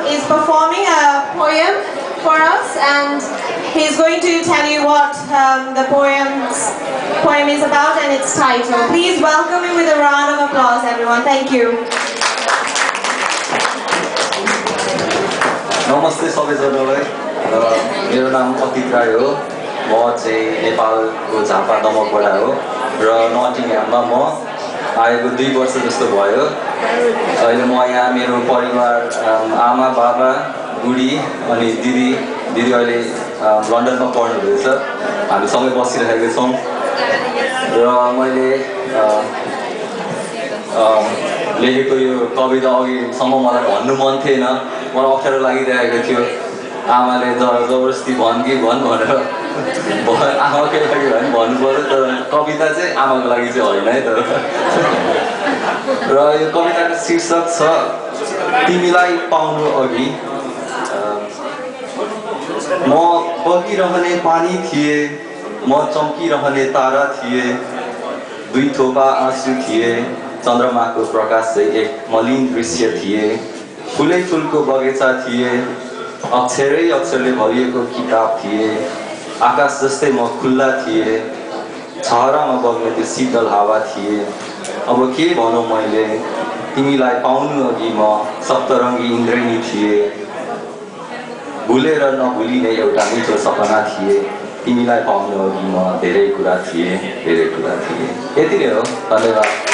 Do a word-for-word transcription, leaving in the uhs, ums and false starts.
is performing a poem for us, and he's going to tell you what um, the poem's, poem is about and its title. Please welcome him with a round of applause, everyone. Thank you. Namaste सबैजनालाई मेरो नाम अतित राई हो म चाहिँ नेपालको झापा दमकबाट हो र नटिङह्याममा म आएको दुई वर्ष जस्तो भयो अहिले म यहाँ मेरो परिवार आमा बाबा बुढी अनि दिदी दिदी अहिले लन्डनमा पढ्नु हुँदैछ हामी सँगै बसिरहेका छौं र मैले लेखेको यो कविता अघिसम्म मलाई भन्नु मन थिएन मलाई अप्ठ्यारो लागिरहेको थियो आमाले जबरजस्ती भन् कि भन् भनेर आमाकै लागि भने भन्नु पर्यो तर कविता चाहिँ आमाको लागि चाहिँ होइन है तर र यो कविताको शीर्षक छ तिमीलाई पाउनु अघि म बगिरहने पानी थिए म चम्किरहने तारा थिए दुई थोपा आँसु थिए चन्द्रमाको प्रकाश चाहिँ एक मलिन दृश्य थिए फुलै फुलको बगैँचा थिए अक्षरै अक्षरले भरिएको किताब थिए आकाश जस्तै म खुल्ला थिए छहरामा बग्ने त्यो शीतल हावा थिए अब के भनौँ मैले तिमीलाई पाउनु अघि म सप्तरङ्गी इन्द्रेणी थिए भुलेर नभुलिने एउटा मिठो सपना थिए तिमीलाई पाउनु अघि म धेरै कुरा थिए धेरै कुरा थिए यति नै हो धन्यवाद